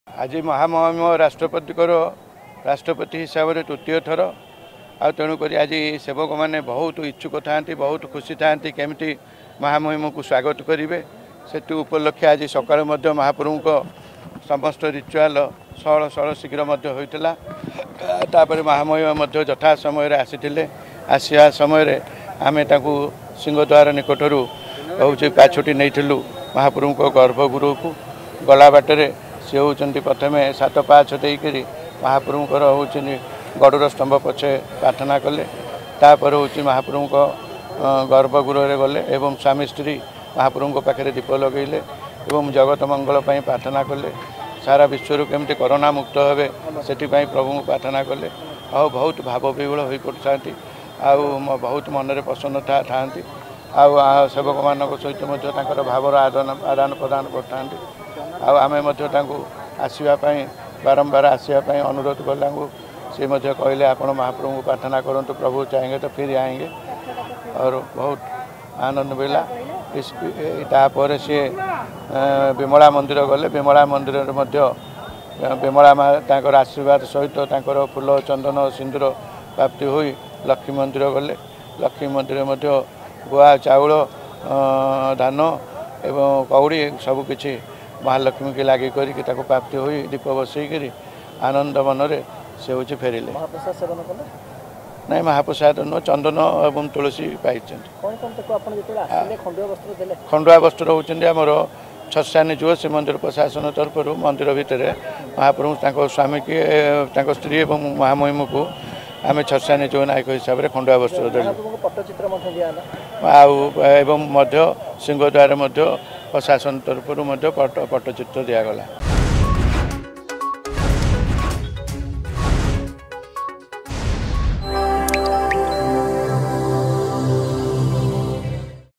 आज महामहिम राष्ट्रपति हिसाब से तृतीय थर तेणुक आज सेवक मैंने बहुत इच्छुक था बहुत खुशी था केमी महामहिम को स्वागत करेंगे से उपलक्षे आज सकाल महाप्रभु को समस्त रिचुआल सहल सहल शीघ्र होता महामहिम यथा समय आसी आसा समय आम सिंहद्वार निकटर हूँ पाछुटी नहीं महाप्रभु को गर्भगृह को गला बाटर सी होती प्रथम 7 पाँच देकर महाप्रभुंर हूँ गड़ुर स्तंभ पछे प्रार्थना कले तापर हूँ महाप्रभु को गर्भगृह गले एवं स्वामी स्त्री महाप्रभु पाखे दीप लगेले एवं जगत मंगल प्रार्थना कले सारा विश्व केमती कोरोना मुक्त हे से प्रभु प्रार्थना कले आ बहुत भाव विहुल हो पड़ता बहुत मनरे प्रसन्नता था सेवक मान सहित भावर आदान प्रदान करता आम आसवाई बारंबार आसवाई अनुरोध कला सी कहले आप महाप्रभु को प्रार्थना करूँ प्रभु चाहेंगे तो फिर आएंगे और बहुत आनंद मिला तापर सी विमला मंदिर गले विमला मंदिर विमला माँ तर आशीर्वाद सहित फूल चंदन सिंदूर प्राप्ति हो लक्ष्मी मंदिर गले लक्ष्मी मंदिर गुआ चाउल धान एवं कौड़ी सबकि महालक्ष्मी की लगे करके प्राप्ति हो दीप बसईक आनंद मनरे से हूँ फेरिले नहीं महाप्रसाद नुह चंदन एवं तुलसी पाई खंडुआ वस्त्र होती आमर छसानी जुओ श्री मंदिर प्रशासन तरफ मंदिर भितर महाप्रभु स्वामी की स्त्री और महामहिम को आम छसानी जुओ नायक हिसाब से खंडुआ वस्त्र देव सिंहद्वार प्रशासन तरफ पट्टचित्र दिगला।